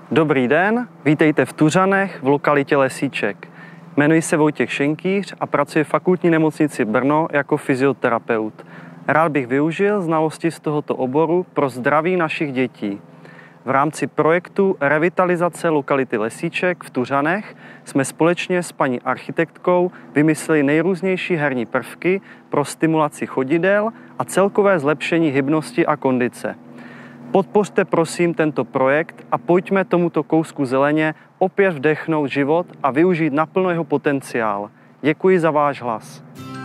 Dobrý den, vítejte v Tuřanech v lokalitě Lesíček. Jmenuji se Vojtěch Šenkýř a pracuji v Fakultní nemocnici Brno jako fyzioterapeut. Rád bych využil znalosti z tohoto oboru pro zdraví našich dětí. V rámci projektu revitalizace lokality Lesíček v Tuřanech jsme společně s paní architektkou vymysleli nejrůznější herní prvky pro stimulaci chodidel a celkové zlepšení hybnosti a kondice. Podpořte prosím tento projekt a pojďme tomuto kousku zeleně opět vdechnout život a využít naplno jeho potenciál. Děkuji za váš hlas.